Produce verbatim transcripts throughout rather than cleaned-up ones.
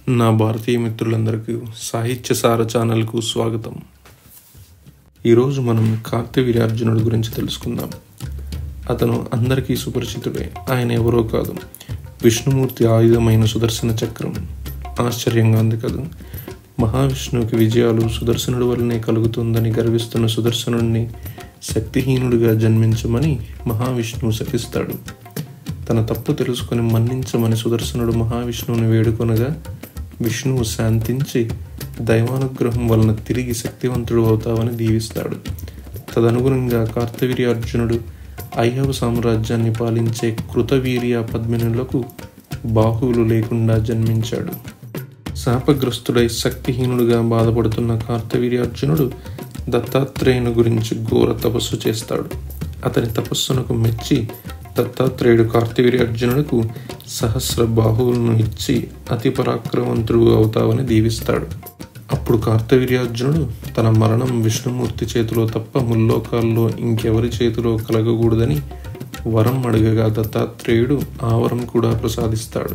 నా భారతీయ మిత్రులందరికీ సాహిత్య సార ఛానల్కు స్వాగతం. ఈరోజు మనం కార్తవీర్యార్జునుడి గురించి తెలుసుకుందాం. అతను అందరికీ సుపరిచితుడే. ఆయన ఎవరో కాదు, విష్ణుమూర్తి ఆయుధమైన సుదర్శన చక్రం. ఆశ్చర్యంగా ఉంది కదా. మహావిష్ణువుకి విజయాలు సుదర్శనుడి వల్లనే కలుగుతుందని గర్విస్తున్న సుదర్శనుడిని శక్తిహీనుడిగా జన్మించమని మహావిష్ణువు శపిస్తాడు. తన తప్పు తెలుసుకొని మన్నించమని సుదర్శనుడు మహావిష్ణువుని వేడుకొనగా విష్ణువు శాంతించి దైవానుగ్రహం వలన తిరిగి శక్తివంతుడు అవుతావని దీవిస్తాడు. తదనుగుణంగా కార్తవీర్యార్జునుడు ఐహవ సామ్రాజ్యాన్ని పాలించే కృతవీర్య పద్మినులకు బాహువులు లేకుండా జన్మించాడు. శాపగ్రస్తుడై శక్తిహీనుడుగా బాధపడుతున్న కార్తవీర్యార్జునుడు దత్తాత్రేయుని గురించి ఘోర తపస్సు చేస్తాడు. అతని తపస్సునకు మెచ్చి దత్తాత్రేయుడు కార్తవీర్యార్జునుడికి సహస్ర బాహువులను ఇచ్చి అతి పరాక్రమవంతుడు అవుతావని దీవిస్తాడు. అప్పుడు కార్తవీర్యార్జునుడు తన మరణం విష్ణుమూర్తి చేతిలో తప్ప ముల్లోకాల్లో ఇంకెవరి చేతిలో కలగకూడదని వరం అడగగా దత్తాత్రేయుడు ఆ వరం కూడా ప్రసాదిస్తాడు.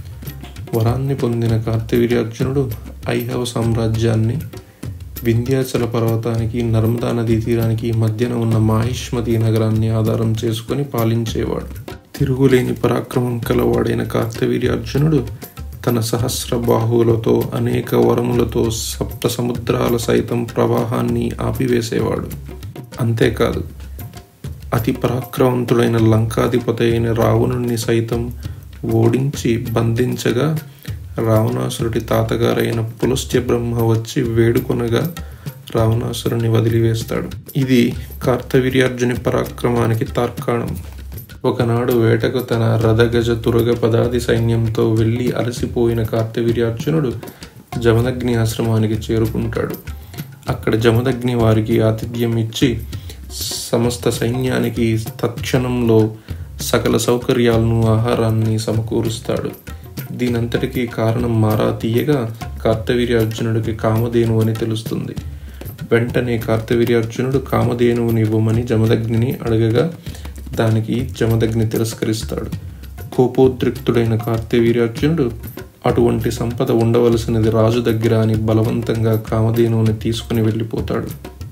వరాన్ని పొందిన కార్తవీర్యార్జునుడు ఐహవ సామ్రాజ్యాన్ని వింధ్యాచల పర్వతానికి నర్మదా నదీ తీరానికి మధ్యన ఉన్న మాహిష్మతి నగరాన్ని ఆధారం చేసుకుని పాలించేవాడు. తిరుగులేని పరాక్రమం కలవాడైన కార్తవీర్యార్జునుడు తన సహస్ర బాహువులతో అనేక వరములతో సప్త సముద్రాల సైతం ప్రవాహాన్ని ఆపివేసేవాడు. అంతేకాదు, అతి పరాక్రమవంతుడైన లంకాధిపతి అయిన రావణుణ్ణి సైతం ఓడించి బంధించగా రావణాసురుడి తాతగారైన పులస్త్య బ్రహ్మ వచ్చి వేడుకొనగా రావణాసురుని వదిలివేస్తాడు. ఇది కార్తవీర్యార్జుని పరాక్రమానికి తార్కాణం. ఒకనాడు వేటకు తన రథగజ తురగ పదాది సైన్యంతో వెళ్ళి అలసిపోయిన కార్తవీర్యార్జునుడు జమదగ్ని ఆశ్రమానికి చేరుకుంటాడు. అక్కడ జమదగ్ని వారికి ఆతిథ్యం ఇచ్చి సమస్త సైన్యానికి తత్క్షణంలో సకల సౌకర్యాలను ఆహారాన్ని సమకూరుస్తాడు. దీనంతటికీ కారణం మారా తీయగా కార్తవీర్యార్జునుడికి కామధేను అని తెలుస్తుంది. వెంటనే కార్తవీర్యార్జునుడు కామధేనువుని ఇవ్వమని జమదగ్నిని అడగగా దానికి జమదగ్ని తిరస్కరిస్తాడు. కోపోద్రిక్తుడైన కార్తవీర్యార్జునుడు అటువంటి సంపద ఉండవలసినది రాజు దగ్గర అని బలవంతంగా కామధేనువుని తీసుకుని వెళ్ళిపోతాడు.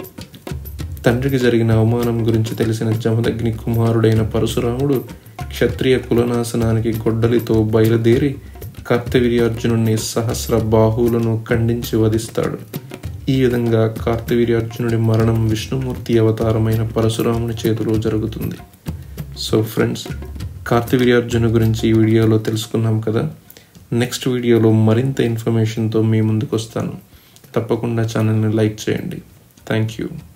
తండ్రికి జరిగిన అవమానం గురించి తెలిసిన జమదగ్ని కుమారుడైన పరశురాముడు క్షత్రియ కులనాశనానికి గొడ్డలితో బయలుదేరి కార్తవీర్యార్జునుడిని సహస్ర బాహువులను ఖండించి వధిస్తాడు. ఈ విధంగా కార్తవీర్యార్జునుడి మరణం విష్ణుమూర్తి అవతారమైన పరశురాముని చేతిలో జరుగుతుంది. సో ఫ్రెండ్స్, కార్తవీర్యార్జును గురించి ఈ వీడియోలో తెలుసుకున్నాం కదా. నెక్స్ట్ వీడియోలో మరింత ఇన్ఫర్మేషన్తో మీ ముందుకు వస్తాను. తప్పకుండా ఛానల్ని లైక్ చేయండి. Thank you.